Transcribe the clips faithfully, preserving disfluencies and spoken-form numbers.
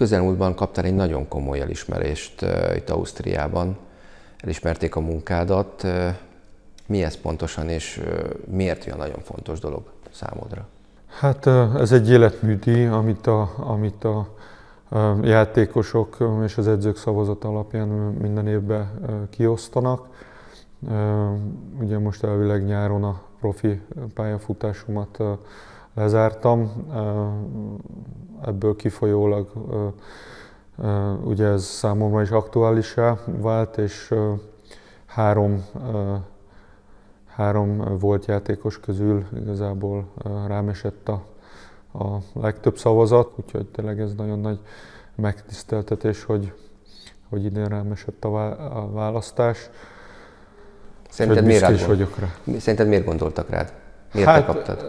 Közelmúltban kaptál egy nagyon komoly elismerést uh, itt Ausztriában. Elismerték a munkádat. Uh, mi ez pontosan, és uh, miért olyan nagyon fontos dolog számodra? Hát ez egy életműdíj, amit a, amit a játékosok és az edzők szavazat alapján minden évben kiosztanak. Ugye most elvileg nyáron a profi pályafutásomat lezártam, ebből kifolyólag ugye ez számomra is aktuálissá vált, és három, három volt játékos közül igazából rám esett a, a legtöbb szavazat, úgyhogy tényleg ez nagyon nagy megtiszteltetés, hogy, hogy idén rám esett a választás. Szerinted miért, büszke is vagyok rá. Szerinted miért gondoltak rád? Miért hát, te kaptad?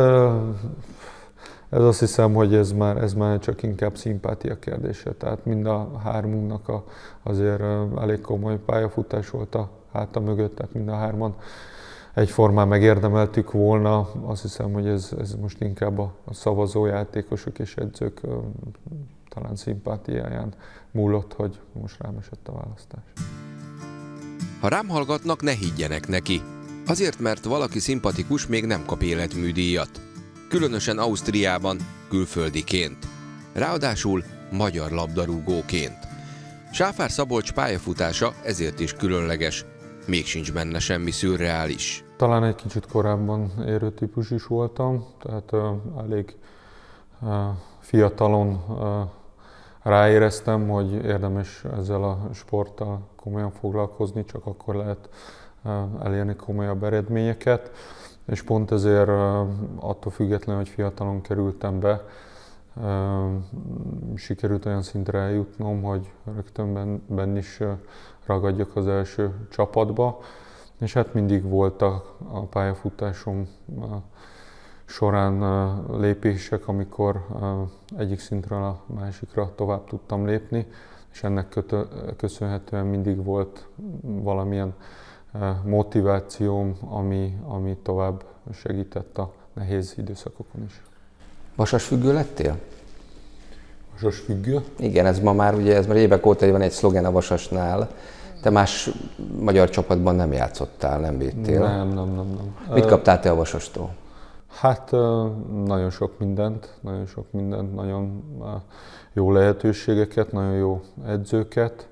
Ez azt hiszem, hogy ez már, ez már csak inkább szimpátia kérdése. Tehát mind a hármunknak a, azért elég komoly pályafutás volt a háta mögött, tehát mind a hárman egyformán megérdemeltük volna. Azt hiszem, hogy ez, ez most inkább a, a szavazójátékosok és edzők talán szimpátiáján múlott, hogy most rám esett a választás. Ha rám hallgatnak, ne higgyenek neki. Azért, mert valaki szimpatikus, még nem kap életműdíjat. Különösen Ausztriában, külföldiként. Ráadásul magyar labdarúgóként. Sáfár Szabolcs pályafutása ezért is különleges. Még sincs benne semmi szürreális. Talán egy kicsit korábban érő típus is voltam, tehát uh, elég uh, fiatalon uh, ráéreztem, hogy érdemes ezzel a sporttal komolyan foglalkozni, csak akkor lehet uh, elérni komolyabb eredményeket. És pont ezért uh, attól függetlenül, hogy fiatalon kerültem be, uh, sikerült olyan szintre eljutnom, hogy rögtön benn, benn is uh, ragadjak az első csapatba. És hát mindig volt a, a pályafutásom uh, során uh, lépések, amikor uh, egyik szintről a másikra tovább tudtam lépni, és ennek kötö, köszönhetően mindig volt valamilyen uh, motivációm, ami, ami tovább segített a nehéz időszakokon is. Vasasfüggő lettél? Vasasfüggő? Igen, ez ma már ugye, ez már évek óta van egy szlogen a Vasasnál. Te más magyar csapatban nem játszottál, nem védtél? Nem, nem, nem. nem. Mit kaptál te a Vasastól? Hát nagyon sok mindent, nagyon sok mindent, nagyon jó lehetőségeket, nagyon jó edzőket.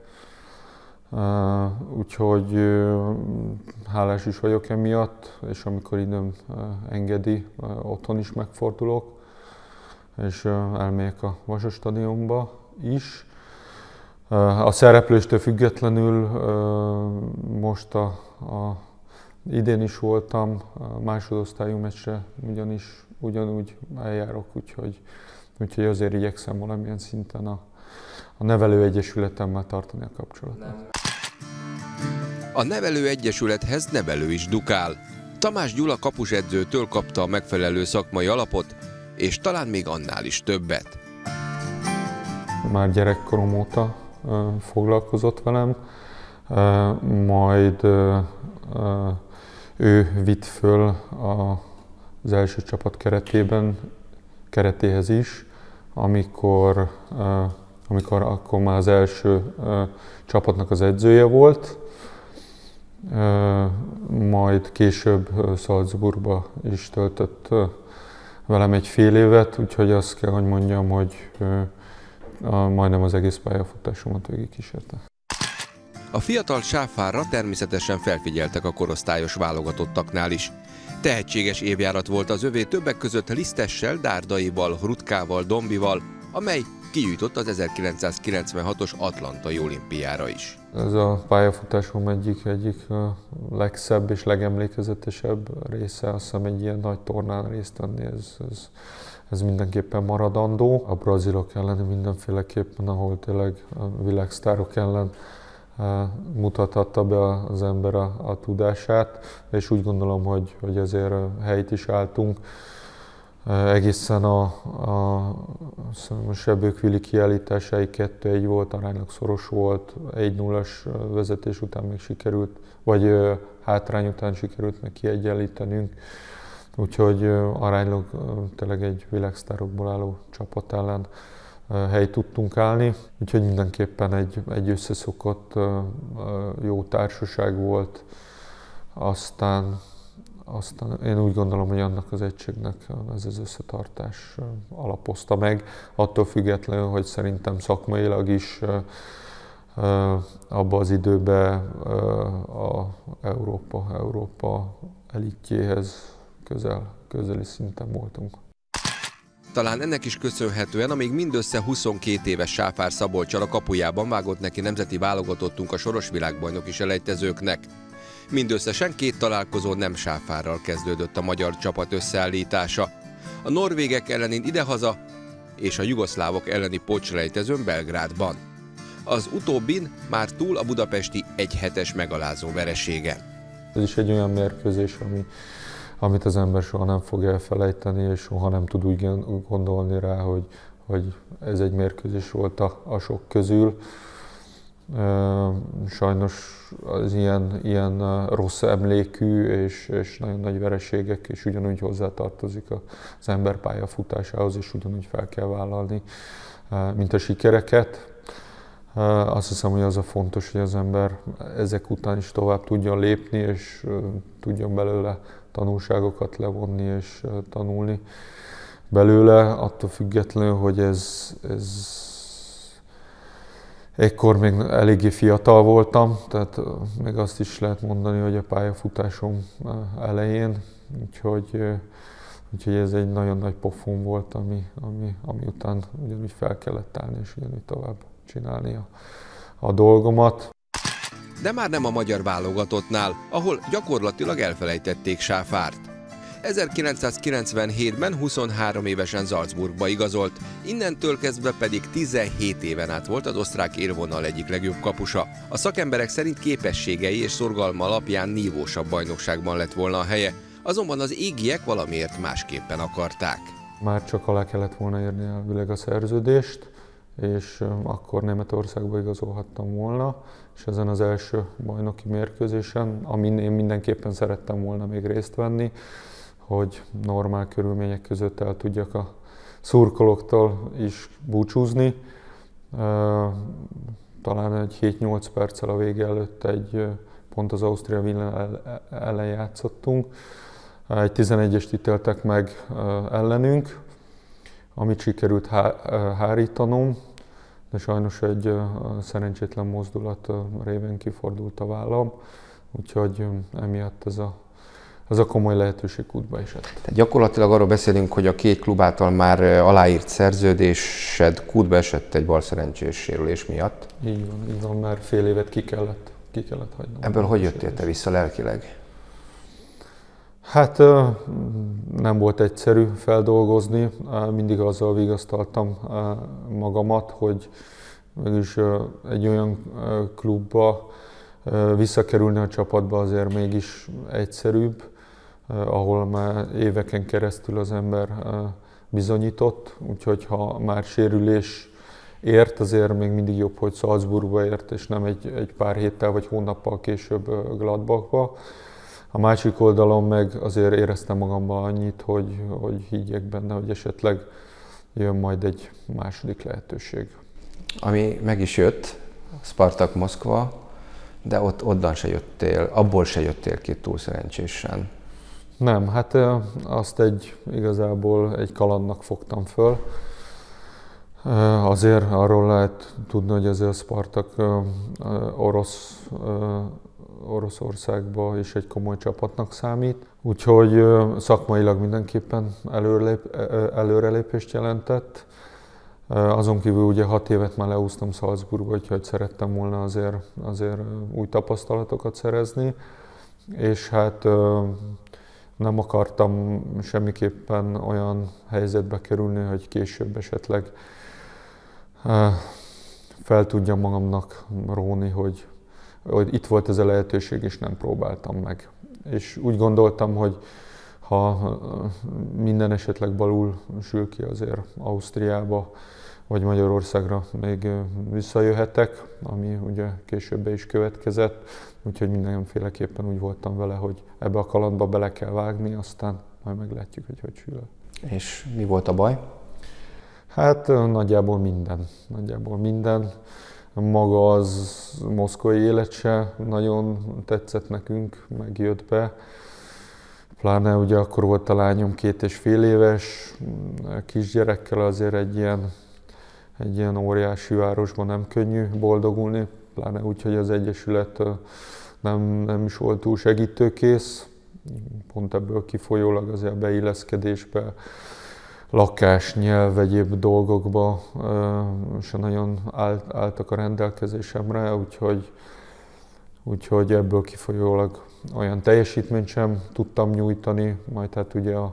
Úgyhogy hálás is vagyok emiatt, és amikor időm engedi, otthon is megfordulok, és elmegyek a Vasas stadionba is. A szerepléstől függetlenül most a, a, idén is voltam, a másodosztályú meccsre ugyanis, ugyanúgy eljárok, úgyhogy, úgyhogy azért igyekszem valamilyen szinten a, a nevelőegyesületemmel tartani a kapcsolatot. A nevelőegyesülethez nevelő is dukál. Tamás Gyula kapusedzőtől kapta a megfelelő szakmai alapot, és talán még annál is többet. Már gyerekkorom óta foglalkozott velem, majd ő vitt föl az első csapat keretében, keretéhez is, amikor, amikor akkor már az első csapatnak az edzője volt, majd később Salzburgba is töltött velem egy fél évet, úgyhogy azt kell, hogy mondjam, hogy A, majdnem az egész pályafutásomat végigkísérte. A fiatal Sáfárra természetesen felfigyeltek a korosztályos válogatottaknál is. Tehetséges évjárat volt az övé, többek között Lisztessel, Dárdaival, Rutkával, Dombival, amely kijutott az ezerkilencszázkilencvenhatos atlantai olimpiára is. Ez a pályafutásom egyik, egyik legszebb és legemlékezetesebb része, azt hiszem egy ilyen nagy tornán részt venni, ez, ez Ez mindenképpen maradandó. A brazilok ellen mindenféleképpen, ahol tényleg a világsztárok ellen mutathatta be az ember a, a tudását, és úgy gondolom, hogy, hogy ezért helyt is álltunk. Egészen a, a Sebőkvili kiállításáig kettő egy volt, aránylag szoros volt, egy nullas vezetés után még sikerült, vagy hátrány után sikerült meg kiegyenlítenünk. Úgyhogy aránylag tényleg egy világsztárokból álló csapat ellen helyt tudtunk állni, úgyhogy mindenképpen egy, egy összeszokott jó társaság volt. Aztán, aztán én úgy gondolom, hogy annak az egységnek ez az összetartás alapozta meg, attól függetlenül, hogy szerintem szakmailag is abban az időben a Európa, Európa elitjéhez közel, közeli szinten voltunk. Talán ennek is köszönhetően, amíg mindössze huszonkét éves Sáfár Szabolccsal a kapujában vágott neki nemzeti válogatottunk a soros világbajnoki selejtezőknek. Mindösszesen két találkozó nem Sáfárral kezdődött a magyar csapat összeállítása. A norvégek elleni idehaza és a jugoszlávok elleni pótselejtezőn Belgrádban. Az utóbbin már túl a budapesti egyhetes megalázó veresége. Ez is egy olyan mérkőzés, ami, amit az ember soha nem fog elfelejteni, és soha nem tud úgy gondolni rá, hogy, hogy ez egy mérkőzés volt a, a sok közül. Sajnos az ilyen, ilyen rossz emlékű és, és nagyon nagy vereségek, és ugyanúgy hozzátartozik az ember pályafutásához, és ugyanúgy fel kell vállalni, mint a sikereket. Azt hiszem, hogy az a fontos, hogy az ember ezek után is tovább tudjon lépni, és tudjon belőle tanulságokat levonni és tanulni belőle, attól függetlenül, hogy ez, ez ekkor még eléggé fiatal voltam, tehát még azt is lehet mondani, hogy a pályafutásom elején, úgyhogy, úgyhogy ez egy nagyon nagy pofon volt, ami, ami, ami után ugyanúgy fel kellett állni, és ugyanúgy tovább csinálni a, a dolgomat. De már nem a magyar válogatottnál, ahol gyakorlatilag elfelejtették Sáfárt. ezerkilencszázkilencvenhétben huszonhárom évesen Salzburgba igazolt, innentől kezdve pedig tizenhét éven át volt az osztrák élvonal egyik legjobb kapusa. A szakemberek szerint képességei és szorgalma alapján nívósabb bajnokságban lett volna a helye, azonban az égiek valamiért másképpen akarták. Már csak alá kellett volna írni elvileg a szerződést, és akkor Németországba igazolhattam volna, és ezen az első bajnoki mérkőzésen, amin én mindenképpen szerettem volna még részt venni, hogy normál körülmények között el tudjak a szurkolóktól is búcsúzni. Talán egy hét-nyolc perccel a vége előtt egy pont az Austria Wien ellen játszottunk. Egy tizenegyest ítéltek meg ellenünk, amit sikerült hárítanom, de sajnos egy szerencsétlen mozdulat révén kifordult a vállam, úgyhogy emiatt ez a, ez a komoly lehetőség kútba esett. Tehát gyakorlatilag arról beszélünk, hogy a két klub által már aláírt szerződésed kútba esett egy balszerencsés sérülés miatt. Így van, így van, már fél évet ki kellett, ki kellett hagynom. Ebből hogy jöttél te vissza lelkileg? Hát nem volt egyszerű feldolgozni, mindig azzal vigasztaltam magamat, hogy mégis egy olyan klubba visszakerülni a csapatba azért mégis egyszerűbb, ahol már éveken keresztül az ember bizonyított, úgyhogy ha már sérülés ért, azért még mindig jobb, hogy Salzburgba ért, és nem egy, egy pár héttel vagy hónappal később Gladbachba. A másik oldalon meg azért éreztem magamban annyit, hogy, hogy higgyek benne, hogy esetleg jön majd egy második lehetőség. Ami meg is jött, Spartak Moszkva, de ott onnan se jöttél, abból se jöttél ki túl szerencsésen. Nem, hát azt egy igazából egy kalandnak fogtam föl. Azért arról lehet tudni, hogy azért a Spartak orosz, Oroszországban is egy komoly csapatnak számít. Úgyhogy szakmailag mindenképpen előrelép, előrelépést jelentett. Azon kívül ugye hat évet már leúztam Salzburgba, úgyhogy szerettem volna azért, azért új tapasztalatokat szerezni. És hát nem akartam semmiképpen olyan helyzetbe kerülni, hogy később esetleg fel tudjam magamnak róni, hogy, hogy itt volt ez a lehetőség, és nem próbáltam meg. És úgy gondoltam, hogy ha minden esetleg balul sül ki, azért Ausztriába vagy Magyarországra még visszajöhetek, ami ugye később be is következett. Úgyhogy mindenféleképpen úgy voltam vele, hogy ebbe a kalandba bele kell vágni, aztán majd meglátjuk, hogy hogy sül. És mi volt a baj? Hát nagyjából minden. Nagyjából minden. Maga az moszkvai élet se nagyon tetszett nekünk, megjött be. Pláne ugye akkor volt a lányom két és fél éves, kisgyerekkel azért egy ilyen, egy ilyen óriási városban nem könnyű boldogulni, pláne úgy, hogy az Egyesület nem, nem is volt túl segítőkész. Pont ebből kifolyólag azért a beilleszkedésbe, lakás, nyelv, egyéb dolgokba se nagyon álltak a rendelkezésemre, úgyhogy, úgyhogy ebből kifolyólag olyan teljesítményt sem tudtam nyújtani, majd hát ugye a,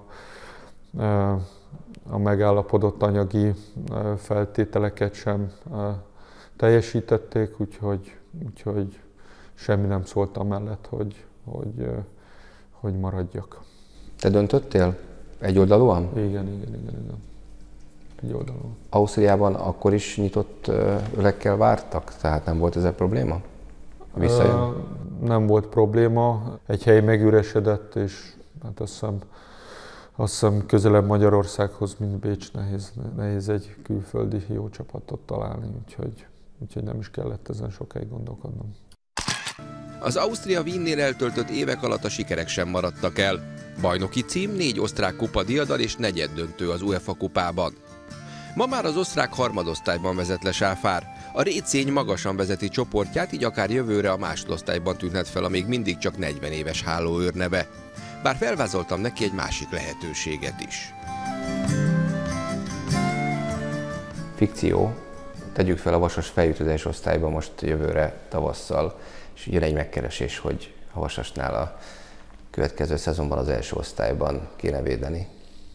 a megállapodott anyagi feltételeket sem teljesítették, úgyhogy, úgyhogy semmi nem szólt amellett, hogy, hogy, hogy maradjak. Te döntöttél? Egyoldalúan? Igen, igen, igen, igen. Egyoldalúan. Ausztriában akkor is nyitott ölekkel vártak? Tehát nem volt ez a probléma? Visszajön? Nem volt probléma. Egy hely megüresedett, és hát azt hiszem, azt hiszem közelebb Magyarországhoz, mint Bécs, nehéz, nehéz egy külföldi jó csapatot találni, úgyhogy, úgyhogy nem is kellett ezen sokáig gondolkodnom. Az Ausztria Wiennél eltöltött évek alatt a sikerek sem maradtak el. Bajnoki cím, négy osztrák kupa diadal és negyeddöntő az UEFA kupában. Ma már az osztrák harmadosztályban vezet le Sáfár. A Récény magasan vezeti csoportját, így akár jövőre a másodosztályban tűnhet fel a még mindig csak negyven éves hálóőr neve. Bár felvázoltam neki egy másik lehetőséget is. Fikció. Tegyük fel, a Vasas feljutott osztályba most jövőre tavasszal, és jön egy megkeresés, hogy a Vasasnál a következő szezonban az első osztályban kéne védeni.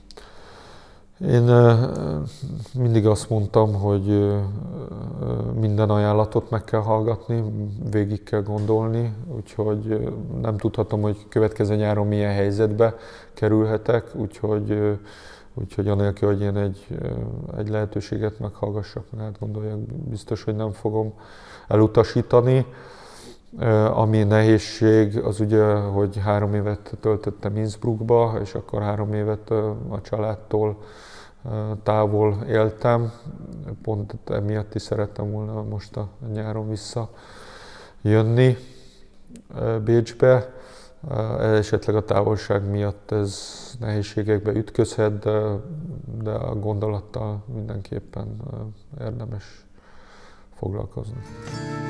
Én mindig azt mondtam, hogy minden ajánlatot meg kell hallgatni, végig kell gondolni, úgyhogy nem tudhatom, hogy következő nyáron milyen helyzetbe kerülhetek, úgyhogy, úgyhogy anélkül, hogy én egy, egy lehetőséget meghallgassak, mert hát gondoljak, biztos, hogy nem fogom elutasítani. Ami nehézség, az ugye, hogy három évet töltöttem Innsbruckba, és akkor három évet a családtól távol éltem. Pont emiatt is szerettem volna most a nyáron visszajönni Bécsbe. Esetleg a távolság miatt ez nehézségekbe ütközhet, de, de a gondolattal mindenképpen érdemes foglalkozni.